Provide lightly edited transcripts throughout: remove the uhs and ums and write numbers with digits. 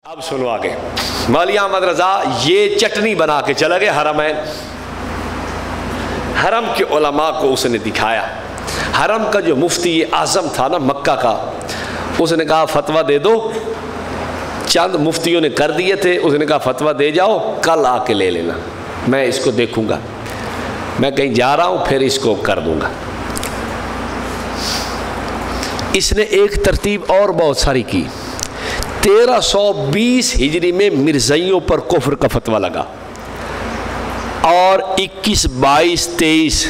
اب سنو آگے. مولوی احمد رضا یہ چٹنی بنا کے چلا گیا حرمین. حرم کے علماء کو اس نے دکھایا. حرم کا جو مفتی اعظم تھا نا مکہ کا, اس نے کہا فتویٰ دے دو. چند مفتیوں نے کر دیے تھے, اس نے کہا فتویٰ دے جاؤ, کل آ کے لے لینا, میں اس کو دیکھوں گا, میں کہیں جا رہا ہوں پھر اس کو کر دوں گا. اس نے ایک ترتیب اور بہت ساری کی. 1320 ہجری میں مرزائیوں پر کفر کا فتویٰ لگا, اور 21 22 23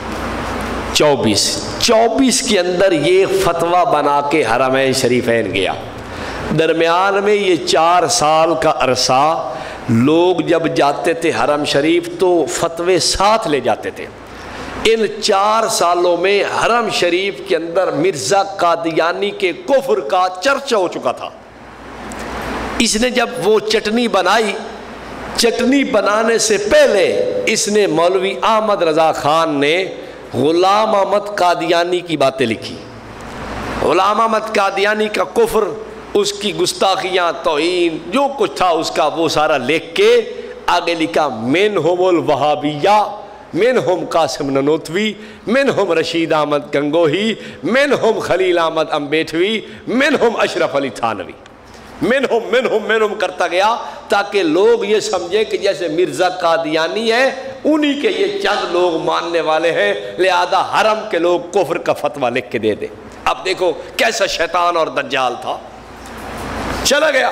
24 کے اندر یہ فتویٰ بنا کے حرمین شریفین گیا. درمیان میں یہ 4 سال کا عرصہ لوگ جب جاتے تھے حرم شریف تو فتوے ساتھ لے جاتے تھے. ان 4 سالوں میں حرم شریف کے اندر مرزا قادیانی کے کفر کا چرچا ہو چکا تھا. اس نے جب وہ چٹنی بنائی, چٹنی بنانے سے پہلے اس نے مولوی احمد رضا خان نے غلام احمد قادیانی کی باتیں لکھی. غلام احمد قادیانی کا کفر, اس کی گستاخیاں, توہین, جو کچھ تھا اس کا, وہ سارا لکھ کے آگے لکھا منہم الوہابیہ, منہم قاسم ننوتوی, منہم رشید احمد گنگوہی, منہم خلیل احمد امبیٹوی, منہم اشرف علی تھانوی. منہم کرتا گیا تاکہ لوگ یہ سمجھے کہ جیسے مرزا قادیانی ہے انہی کے یہ چند لوگ ماننے والے ہیں, لہذا حرم کے لوگ کفر کا فتویٰ لکھ کے دے دیں. اب دیکھو کیسا شیطان اور دجال تھا. چلا گیا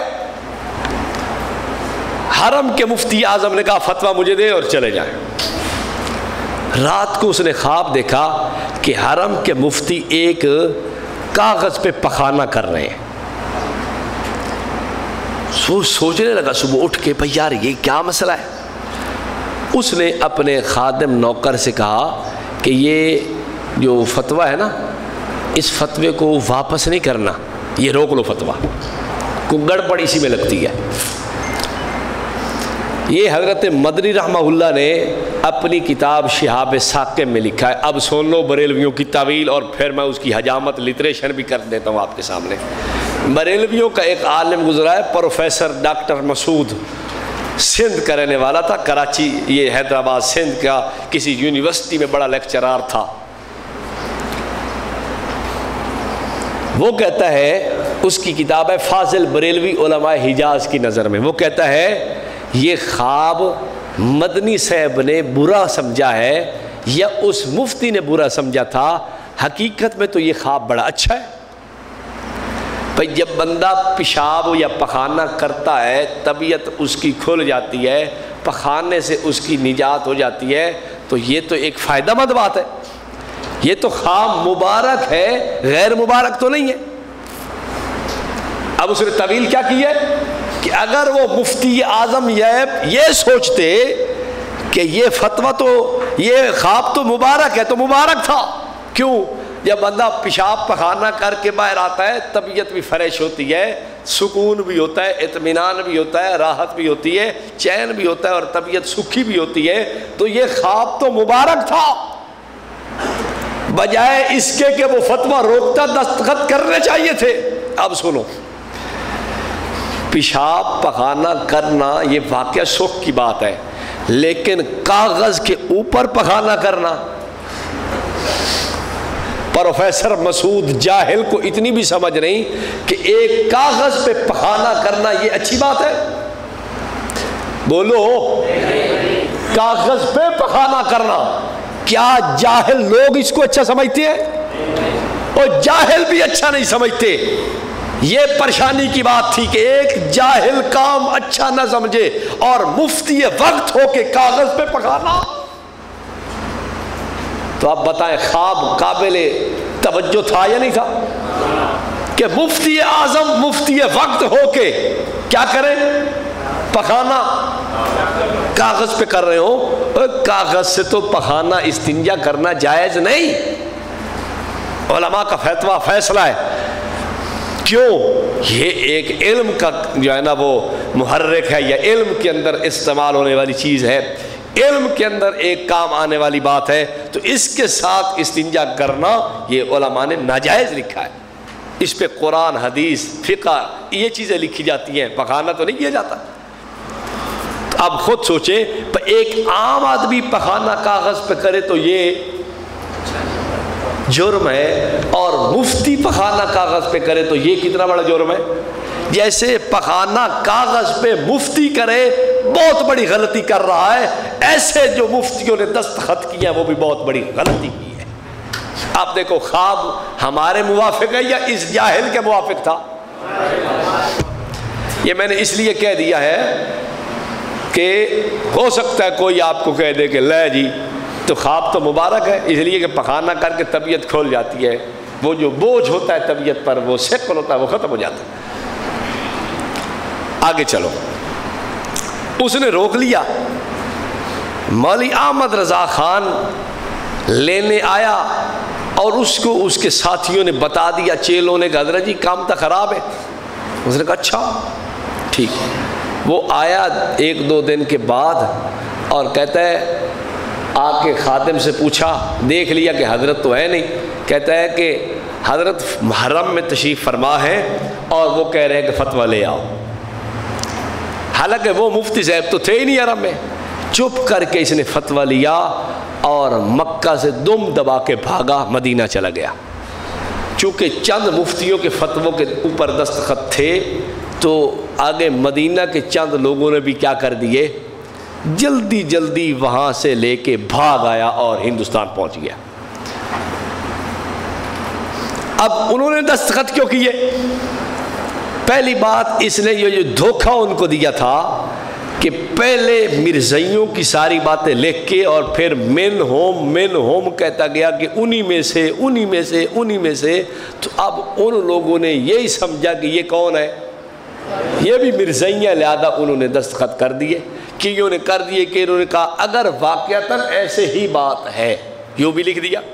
حرم کے مفتی اعظم نے کہا فتویٰ مجھے دے اور چلے جائیں. رات کو اس نے خواب دیکھا کہ حرم کے مفتی ایک کاغذ پہ پخانہ کر رہے ہیں. سوچنے لگا صبح اٹھ کے, بھئی یار یہ کیا مسئلہ ہے. اس نے اپنے خادم نوکر سے کہا کہ یہ جو فتویٰ ہے نا, اس فتوے کو واپس نہیں کرنا, یہ روک لو فتویٰ, کو گڑبڑ اسی میں لگتی ہے. یہ حضرت مدنی رحمہ اللہ نے اپنی کتاب شہاب ثاقب میں لکھا ہے. اب سن لو بریلویوں کی تعویل, اور پھر میں اس کی حجامت لٹریشن بھی کر دیتا ہوں آپ کے سامنے. بریلویوں کا ایک عالم گزرا ہے, پروفیسر ڈاکٹر مسعود, سندھ کا رہنے والا تھا, کراچی یہ حیدرآباد سندھ کا کسی یونیورسٹی میں بڑا لیکچرار تھا. وہ کہتا ہے, اس کی کتاب ہے فاضل بریلوی علماء حجاز کی نظر میں, وہ کہتا ہے یہ خواب مدنی صاحب نے برا سمجھا ہے یا اس مفتی نے برا سمجھا تھا. حقیقت میں تو یہ خواب بڑا اچھا ہے. بھئی جب بندہ پیشاب یا پخانہ کرتا ہے طبیعت اس کی کھل جاتی ہے, پخانے سے اس کی نجات ہو جاتی ہے, تو یہ تو ایک فائدہ مند بات ہے. یہ تو خواب مبارک ہے, غیر مبارک تو نہیں ہے. اب اس نے طویل کیا کی ہے کہ اگر وہ مفتی اعظم یہ سوچتے کہ یہ فتویٰ تو, یہ خواب تو مبارک ہے, تو مبارک تھا. کیوں؟ جب بندہ پیشاب پخانہ کر کے باہر آتا ہے طبیعت بھی فریش ہوتی ہے, سکون بھی ہوتا ہے, اطمینان بھی ہوتا ہے, راحت بھی ہوتی ہے, چین بھی ہوتا ہے, اور طبیعت سکھی بھی ہوتی ہے. تو یہ خواب تو مبارک تھا, بجائے اس کے وہ فتویٰ روکتا دستخط کرنے چاہیے تھے. اب سنو, پیشاب پخانہ کرنا یہ واقعہ سکھ کی بات ہے, لیکن کاغذ کے اوپر پخانہ کرنا, پروفیسر مسعود جاہل کو اتنی بھی سمجھ نہیں کہ ایک کاغذ پہ پخانہ کرنا یہ اچھی بات ہے. بولو, کاغذ پہ پخانہ کرنا, کیا جاہل لوگ اس کو اچھا سمجھتے ہیں؟ اور جاہل بھی اچھا نہیں سمجھتے. یہ پریشانی کی بات تھی کہ ایک جاہل کام اچھا نہ سمجھے اور مفتی وقت ہو کے کاغذ پہ پخانا. تو آپ بتائیں خواب قابل توجہ تھا یا نہیں تھا کہ مفتی اعظم مفتی وقت ہو کے کیا کریں, پخانا کاغذ پہ کر رہے ہو. کاغذ سے تو پخانا استنجا کرنا جائز نہیں, علماء کا فتویٰ فیصلہ ہے. کیوں؟ یہ ایک علم کا جو ہے نا وہ محرک ہے, یا علم کے اندر استعمال ہونے والی چیز ہے, علم کے اندر ایک کام آنے والی بات ہے. تو اس کے ساتھ استنجا کرنا یہ علماء نے ناجائز لکھا ہے. اس پہ قرآن حدیث فقہ یہ چیزیں لکھی جاتی ہیں، پخانا تو نہیں کیا جاتا۔ تو اب خود سوچیں، ایک عام آدمی پخانا کاغذ پہ کرے تو یہ جرم ہے، اور مفتی پخانا کاغذ پہ کرے تو یہ کتنا بڑا جرم ہے۔ جیسے پخانا کاغذ پہ مفتی کرے بہت بڑی غلطی کر رہا ہے، ایسے جو مفتیوں نے دستخط کیا وہ بھی بہت بڑی غلطی کی ہے۔ آپ دیکھو خواب ہمارے موافق ہے یا اس جاہل کے موافق تھا؟ یہ میں نے اس لیے کہہ دیا ہے کہ ہو سکتا ہے کوئی آپ کو کہہ دے کہ لے جی تو خواب تو مبارک ہے، اس لیے کہ پخانا کر کے طبیعت کھول جاتی ہے، وہ جو بوجھ ہوتا ہے طبیعت پر، وہ ثقل ہوتا ہے، وہ ختم ہو جاتا ہے۔ آگے چلو، اس نے روک لیا، مولوی احمد رضا خان لینے آیا اور اس کو اس کے ساتھیوں نے بتا دیا، چیلوں نے، کہ حضرت جی کام تو خراب ہے۔ اس نے کہا اچھا ٹھیک ہے۔ وہ آیا ایک دو دن کے بعد اور کہتا ہے، آ کے خادم سے پوچھا، دیکھ لیا کہ حضرت تو ہے نہیں، کہتا ہے کہ حضرت حرم میں تشریف فرما ہے اور وہ کہہ رہے ہیں کہ فتویٰ لے آؤ۔ حالانکہ وہ مفتی صاحب تو تھے ہی نہیں حرم میں۔ چپ کر کے اس نے فتویٰ لیا اور مکہ سے دم دبا کے بھاگا، مدینہ چلا گیا۔ چونکہ چند مفتیوں کے فتووں کے اوپر دستخط تھے تو آگے مدینہ کے چند لوگوں نے بھی کیا کر دیے، جلدی جلدی وہاں سے لے کے بھاگ آیا اور ہندوستان پہنچ گیا۔ اب انہوں نے دستخط کیوں کیے؟ پہلی بات، اس نے یہ جو دھوکہ ان کو دیا تھا کہ پہلے مرزائیوں کی ساری باتیں لکھ کے اور پھر من ہوم کہتا گیا کہ انہی میں سے، تو اب ان لوگوں نے یہی سمجھا کہ یہ کون ہے، یہ بھی مرزائیاں، لہذا انہوں نے دستخط کر دیے۔ کیوں نے کر دیے کہ انہوں نے کہا اگر واقعتاً ایسے ہی بات ہے، یوں بھی لکھ دیا۔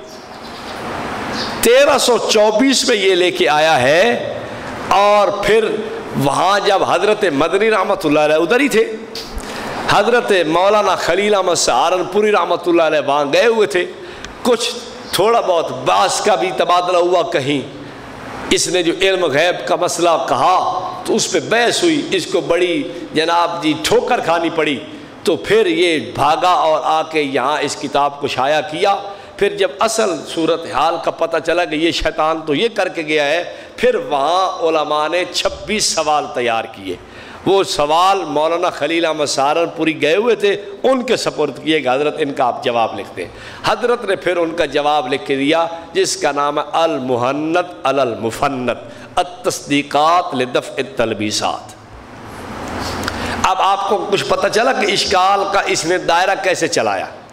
1324 میں یہ لے کے آیا ہے، اور پھر وہاں جب حضرت مدنی رحمۃ اللہ علیہ ادھر ہی تھے، حضرت مولانا خلیل احمد سہارنپوری رحمۃ اللہ علیہ وہاں گئے ہوئے تھے، کچھ تھوڑا بہت باس کا بھی تبادلہ ہوا، کہیں اس نے جو علم غیب کا مسئلہ کہا تو اس پہ بحث ہوئی، اس کو بڑی جناب جی ٹھوکر کھانی پڑی، تو پھر یہ بھاگا اور آ کے یہاں اس کتاب کو شائع کیا۔ پھر جب اصل صورتحال کا پتہ چلا کہ یہ شیطان تو یہ کر کے گیا ہے، پھر وہاں علماء نے 26 سوال تیار کیے۔ وہ سوال مولانا خلیل احمد سہارنپوری گئے ہوئے تھے، ان کے سپرد کیے کہ حضرت ان کا آپ جواب لکھ دیں۔ حضرت نے پھر ان کا جواب لکھ کے دیا، جس کا نام ہے المحنت علی المفنت التصدیقات لدفع التلبیسات۔ اب آپ کو کچھ پتہ چلا کہ اشکال کا اس نے دائرہ کیسے چلایا۔